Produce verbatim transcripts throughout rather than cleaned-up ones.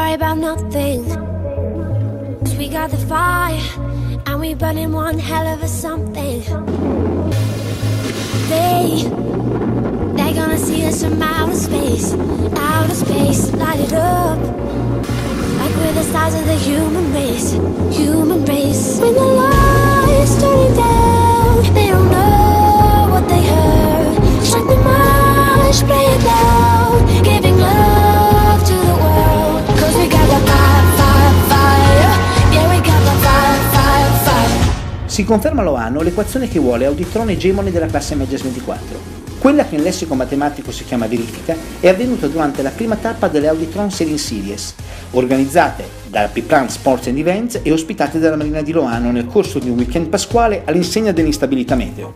worry about nothing, 'cause we got the fire and we burning one hell of a something. They, they're gonna see us from outer space, outer space, light it up, like we're the stars of the human race, human race. When the lights turning down, they don't know what they heard. Strike the march, play it loud, giving love to the world. 'Cause we got the fire, fire, fire, yeah we got the fire, fire, fire. Si conferma Loano l'equazione che vuole Audi Tron egemone della classe Melges ventiquattro. Quella che in lessico matematico si chiama verifica è avvenuta durante la prima tappa delle Audi Tron Serie Series, organizzate dalla P-Plan Sports and Events e ospitate dalla Marina di Loano nel corso di un weekend pasquale all'insegna dell'instabilità meteo.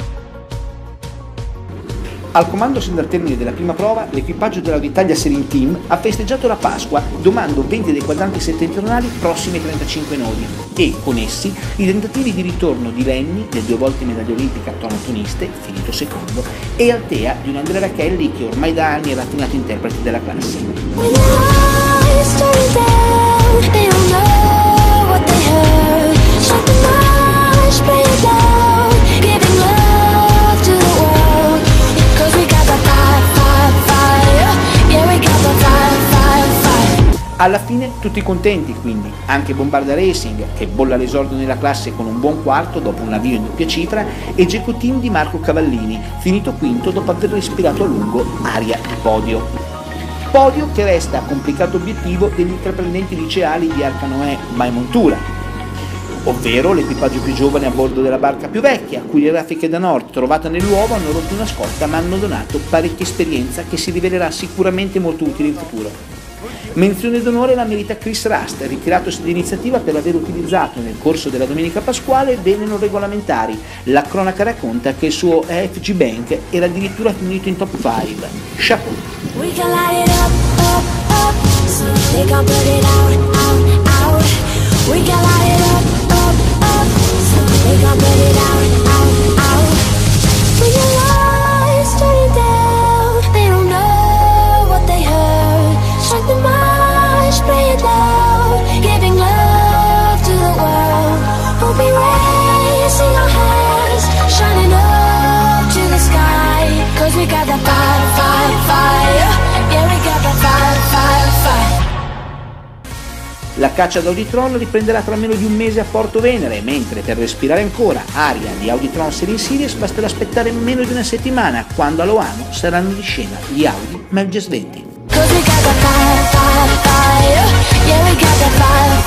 Al comando sin dal termine della prima prova, l'equipaggio dell'Audi Italia Serie Team ha festeggiato la Pasqua domando venti dei quadranti settentrionali prossimi ai trentacinque nodi e, con essi, i tentativi di ritorno di Lenny, del due volte medaglia olimpica tonotoniste, finito secondo, e Altea di un Andrea Racchelli che ormai da anni è raffinato interprete della classe. Alla fine tutti contenti quindi, anche Bombarda Racing che bolla l'esordio nella classe con un buon quarto dopo un avvio in doppia cifra e Geco Team di Marco Cavallini, finito quinto dopo aver respirato a lungo aria di podio. Podio che resta complicato obiettivo degli intraprendenti liceali di Arcanoè Mai Montura, ovvero l'equipaggio più giovane a bordo della barca più vecchia, a cui le raffiche da nord trovate nell'uovo hanno rotto una scotta ma hanno donato parecchia esperienza che si rivelerà sicuramente molto utile in futuro. Menzione d'onore la merita Chris Rust, ritiratosi d'iniziativa per aver utilizzato nel corso della domenica pasquale vele non regolamentari. La cronaca racconta che il suo A F G Bank era addirittura finito in top cinque. Chapeau! We can light it up, up, up, so they can put it out, out, out. We can light it up, up, up, so they can put it out, out, out. When your lights turning down, they don't know what they heard. Strike the march, play it loud, giving love to the world. We'll be raising our hands, shining up to the sky. 'Cause we got the fire, fire, fire, yeah we got the fire, fire, fire. La caccia ad Audi Tron riprenderà tra meno di un mese a Porto Venere, mentre per respirare ancora aria di Audi Tron Serie Series basterà aspettare meno di una settimana, quando a Loano saranno di scena gli Audi Melges venti. 'Cause we got the fire, fire, fire, yeah we got the fire.